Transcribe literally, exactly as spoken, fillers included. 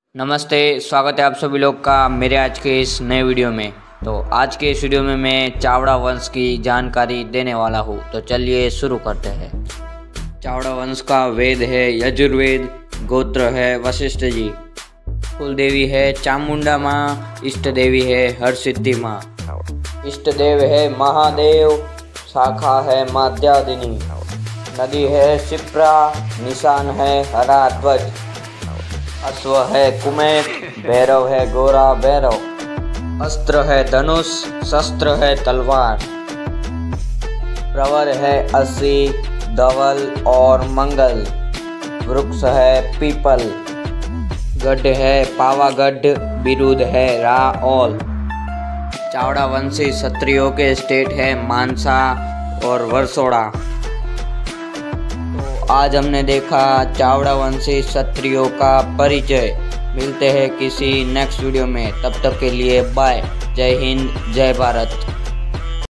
नमस्ते, स्वागत है आप सभी लोग का मेरे आज के इस नए वीडियो में। तो आज के इस वीडियो में मैं चावड़ा वंश की जानकारी देने वाला हूँ। तो चलिए शुरू करते हैं। चावड़ा वंश का वेद है यजुर्वेद, गोत्र है वशिष्ठ जी, कुल देवी है चामुंडा माँ, इष्ट देवी है हरसिद्धि माँ, इष्ट देव है महादेव, शाखा है माध्यादिनी, नदी है शिप्रा, निशान है हरा ध्वज, अश्व है कुमेट, भैरव है गोरा भैरव, अस्त्र है धनुष, शस्त्र है तलवार, प्रवर है अस्सी, धवल और मंगल, वृक्ष है पीपल, गढ़ है पावागढ़, बिरुद है राओल। चावड़ा वंशी क्षत्रियों के स्टेट है मानसा और वर्सोड़ा। आज हमने देखा चावड़ा वंशी क्षत्रियों का परिचय। मिलते हैं किसी नेक्स्ट वीडियो में, तब तक के लिए बाय। जय हिंद, जय भारत।